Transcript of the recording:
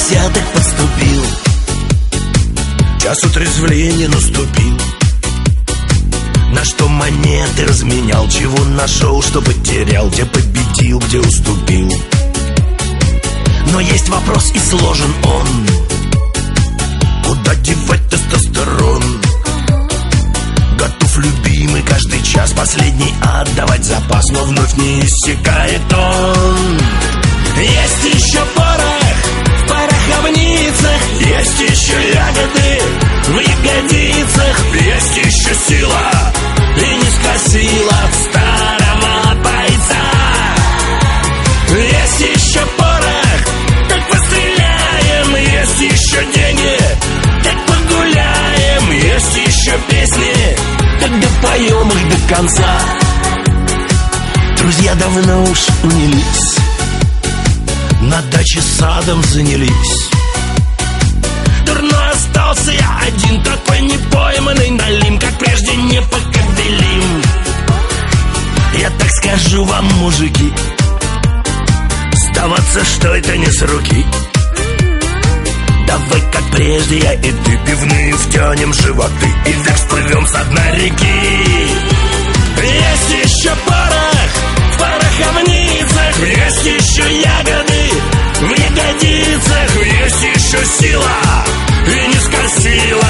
десяток подступил, час утрезвления наступил. На что монеты разменял, чего нашел, что потерял, где победил, где уступил. Но есть вопрос, и сложен он: куда девать тестостерон? Готов, любимый, каждый час последний отдавать запас, но вновь не иссякает он. Есть еще порох в пороховницах, есть еще ягоды в ягодицах, есть еще сила и низкая сила старого бойца. Есть еще порох, так постреляем, есть еще деньги, так погуляем, есть еще песни, так допоем их до конца. Друзья давно уж унялись, на даче садом занялись. Дурной остался я один, такой непойманный налим, как прежде не покобелим. Я так скажу вам, мужики, сдаваться, что это не с руки. Давай, как прежде, я и ты, пивные втянем животы и век всплывем с одной реки. Есть еще порох в пороховницах, есть еще ягоды в ягодицах, есть еще сила и низкая сила